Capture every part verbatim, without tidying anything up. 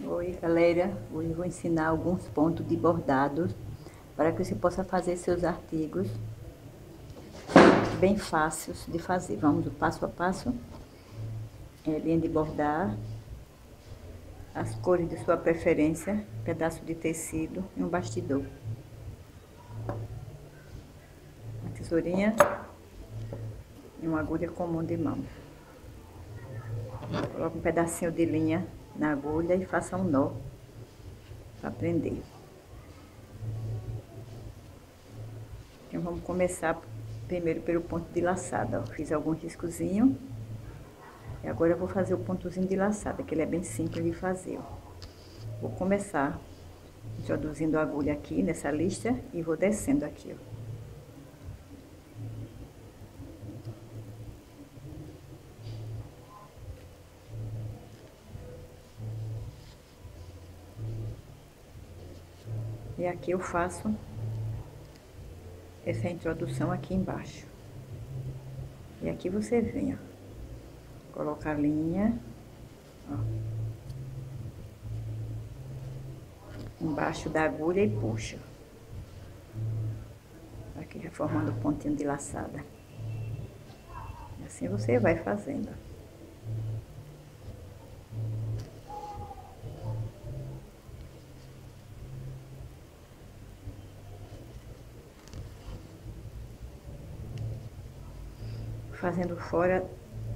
Oi, galera, hoje eu vou ensinar alguns pontos de bordados para que você possa fazer seus artigos bem fáceis de fazer. Vamos do passo a passo. É, linha de bordar, as cores de sua preferência, pedaço de tecido e um bastidor. Uma tesourinha e uma agulha comum de mão. Coloque um pedacinho de linha na agulha e faça um nó para prender. Então vamos começar primeiro pelo ponto de laçada, ó. Fiz algum riscozinho. E agora eu vou fazer o pontozinho de laçada, que ele é bem simples de fazer, ó. Vou começar introduzindo a agulha aqui nessa lista e vou descendo aqui, ó. E aqui eu faço essa introdução aqui embaixo. E aqui você vem, ó. Coloca a linha, ó, embaixo da agulha e puxa. Aqui já formando o pontinho de laçada. E assim você vai fazendo, ó. Fazendo fora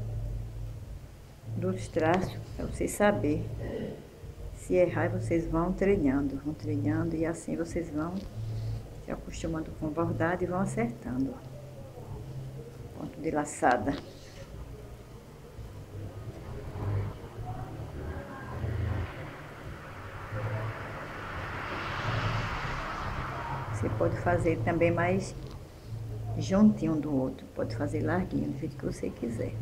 dos traços, para vocês saberem. Se errar, vocês vão treinando, vão treinando e assim vocês vão se acostumando com o bordado e vão acertando. Ponto de laçada. Você pode fazer também mais juntinho um do outro, pode fazer larguinho, do jeito que você quiser.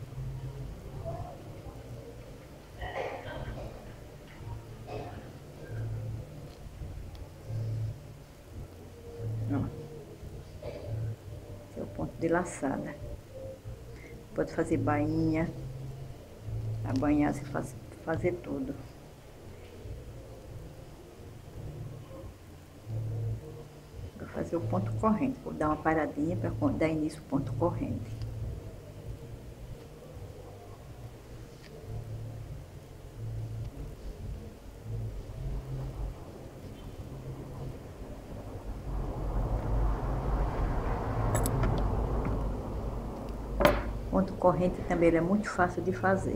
Ó, esse é o ponto de laçada. Pode fazer bainha, abanhar, você faz, fazer tudo. Vou fazer o ponto corrente, vou dar uma paradinha para dar início ao ponto corrente. Ponto corrente também ele é muito fácil de fazer.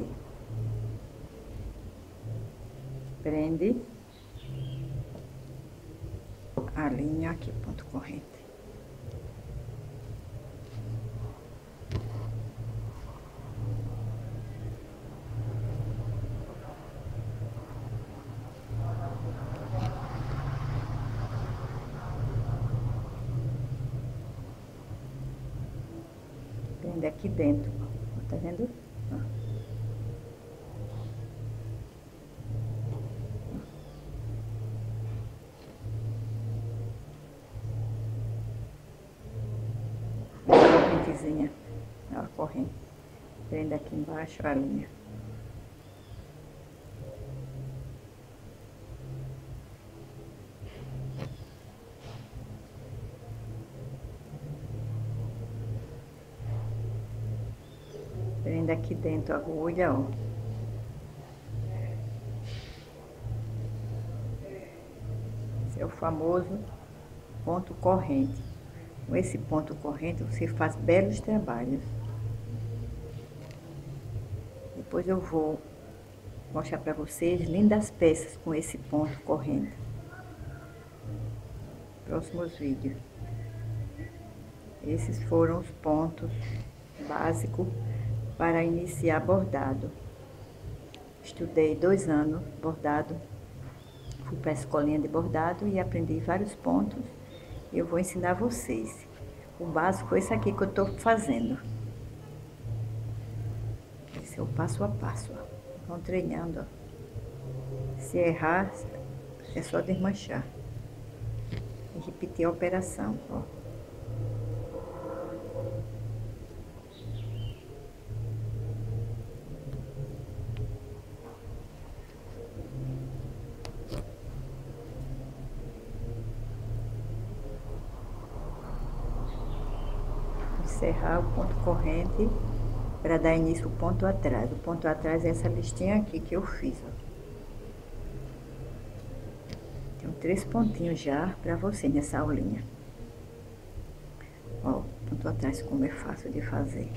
Prende a linha aqui, ponto corrente. Prende aqui dentro, ó, tá vendo? Ó. Correntezinha, ó, a corrente. Prende aqui embaixo a linha. Prende aqui dentro a agulha, ó. Esse é o famoso ponto corrente. Com esse ponto corrente, você faz belos trabalhos. Depois eu vou mostrar para vocês lindas peças com esse ponto corrente. Próximos vídeos. Esses foram os pontos básicos para iniciar bordado. Estudei dois anos bordado. Fui para a escolinha de bordado e aprendi vários pontos. Eu vou ensinar vocês. O básico é esse aqui que eu tô fazendo. Esse é o passo a passo, ó. Vão treinando, ó. Se errar, é só desmanchar. E repetir a operação, ó. encerrar o ponto corrente para dar início ao ponto atrás. O ponto atrás é essa listinha aqui que eu fiz, ó. Tenho três pontinhos já para você nessa aulinha. Ó, ponto atrás como é fácil de fazer.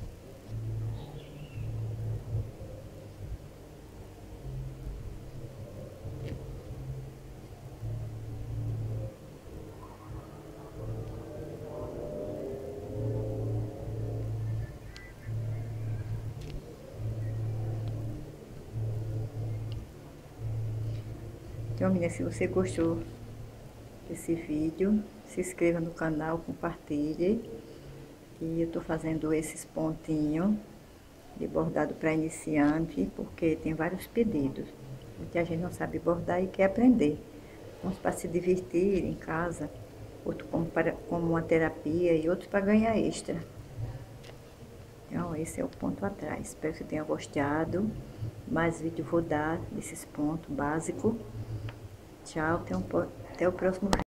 Então, meninas, se você gostou desse vídeo, se inscreva no canal, compartilhe. E eu tô fazendo esses pontinhos de bordado para iniciante, porque tem vários pedidos. Muita gente não sabe bordar e quer aprender. Uns para se divertir em casa, outros como, para, como uma terapia e outros para ganhar extra. Então, esse é o ponto atrás. Espero que você tenha gostado. Mais vídeo vou dar desses pontos básicos. Tchau, até, um, até o próximo vídeo.